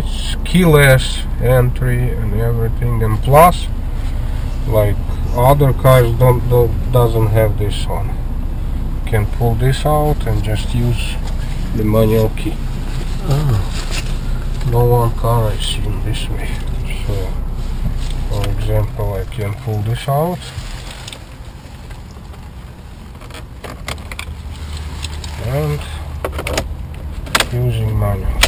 it's keyless entry and everything, and plus, like other cars doesn't have this on. You can pull this out and just use the manual key. No one car I've seen this way. So, for example, I can pull this out and using manual.